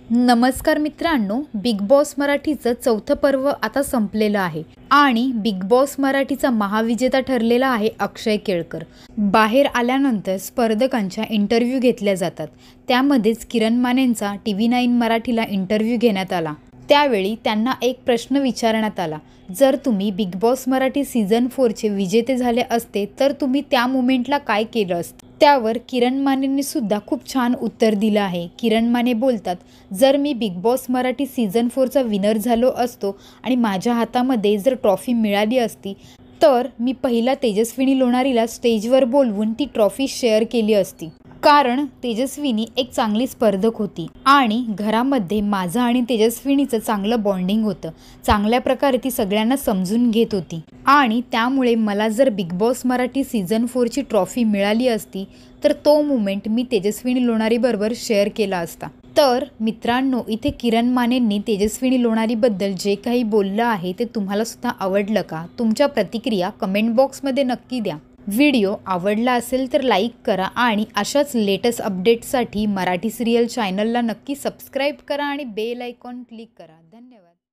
नमस्कार मित्रांनो, big boss मराठीचं चौथं पर्व आता संपलेलं आहे आणि बिग बॉस मराठीचा महाविजेता ठरलेला आहे अक्षय केळकर। बाहेर आल्यानंतर स्पर्धकांच्या इंटरव्ह्यू घेतल्या जातात। त्यामध्येच किरण मानेंचा TV9 मराठीला इंटरव्ह्यू घेण्यात आला। त्यावेळी त्यांना एक प्रश्न विचारण्यात आला, जर तुम्ही बिग बॉस मराठी सीझन 4 चे विजेते झाले असते तर तुम्ही त्या मोमेंटला काय केलं असतं। त्यावर किरण मानेंनी सुद्धा खूप छान उत्तर दिलं आहे। किरण माने बोलतात, जर मी बिग बॉस मराठी सीझन 4 चा विनर झालो असतो आणि माझ्या हातामध्ये जर ट्रॉफी मिळाली असती तर मी पहिला तेजस्विनी लोणारीला स्टेजवर बोलवून ती ट्रॉफी शेअर केली असती, कारण तेजस्विनी एक चांगली स्पर्धक होती आणि घरामध्ये माझं आणि तेजस्विनीचं चांगलं बॉन्डिंग होतं। चांगल्या प्रकारे ती सगळ्यांना समजून घेत होती आणि त्यामुळे मला जर बिग बॉस मराठी सीझन 4 ची ट्रॉफी मिळाली असती तर तो मोमेंट मी तेजस्विनी लोणारीबरोबर शेअर केला असता। तर मित्रांनो, इथे किरण मानेंनी तेजस्विनी लोणारीबद्दल जे काही बोललं आहे ते तुम्हाला सुद्धा आवडलं का? तुमच्या प्रतिक्रिया कमेंट बॉक्समध्ये नक्की द्या। व्हिडिओ आवडला असेल तर लाईक करा आणि अशाच लेटेस्ट अपडेट्ससाठी मराठी सिरियल चॅनलला नक्की सबस्क्राईब करा आणि बेल आयकॉन क्लिक करा। धन्यवाद।